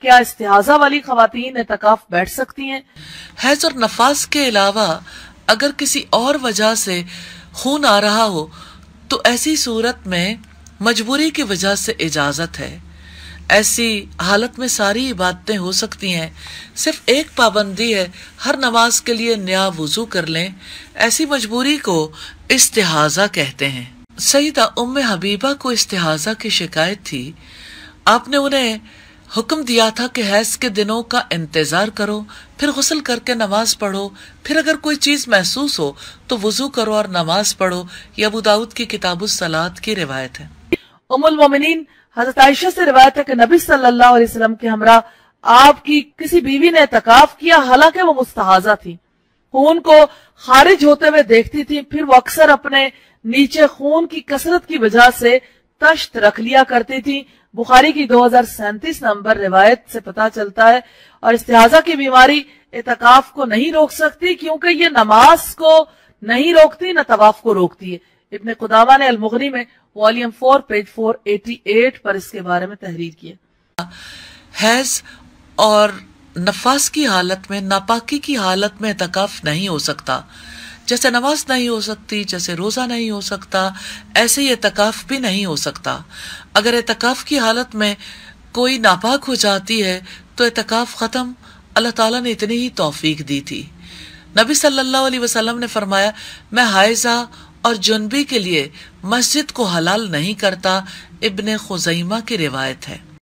کیا استحاضہ والی خواتین اعتکاف بیٹھ سکتی ہیں؟ حیض اور نفاس کے علاوہ اگر کسی اور وجہ سے خون آ رہا ہو تو ایسی صورت میں مجبوری کی وجہ سے اجازت ہے۔ ایسی حالت میں ساری عبادتیں ہو سکتی ہیں، صرف ایک پابندی ہے، ہر نماز کے لیے نیا وضو کر لیں۔ ایسی مجبوری کو استحاضہ کہتے ہیں۔ سیدہ ام حبیبہ کو استحاضہ کی شکایت تھی، آپ نے انہیں حکم دیا تھا کہ حیض کے دنوں کا انتظار کرو، پھر غسل کر کے نماز پڑھو، پھر اگر کوئی چیز محسوس ہو تو وضو کرو اور نماز پڑھو۔ یہ ابو داؤد کی کتاب الصلاۃ کی روایت ہے۔ ام المومنین حضرت عائشہ سے روایت ہے کہ نبی صلی اللہ علیہ وسلم کے ہمراہ آپ کی کسی بیوی نے اعتکاف کیا، حالانکہ وہ مستحاضہ تھی، خون کو خارج ہوتے ہوئے دیکھتی تھی، پھر وہ اکثر اپنے نیچے خون کی کثرت کی وجہ سے تشت رکھ لیا کرتی تھی۔ بخاری کی 2037 نمبر روایت سے پتہ چلتا ہے۔ اور استحاضہ کی بیماری اعتکاف کو نہیں روک سکتی، کیونکہ یہ نماز کو نہیں روکتی نہ طواف کو روکتی ہے۔ ابن قدامہ نے المغنی میں والیوم 4 پیج 488 پر اس کے بارے میں تحریر کیا۔ حیض اور نفاس کی حالت میں، ناپاکی کی حالت میں اعتکاف نہیں ہو سکتا، جیسے نماز نہیں ہو سکتی، جیسے روزہ نہیں ہو سکتا، ایسے ہی اعتکاف بھی نہیں ہو سکتا۔ اگر اعتکاف کی حالت میں کوئی ناپاک ہو جاتی ہے تو اعتکاف ختم۔ اللہ تعالیٰ نے اتنی ہی توفیق دی تھی۔ نبی صلی اللہ علیہ وسلم نے فرمایا، میں حائضہ اور جنبی کے لیے مسجد کو حلال نہیں کرتا۔ ابن خزیمہ کی روایت ہے۔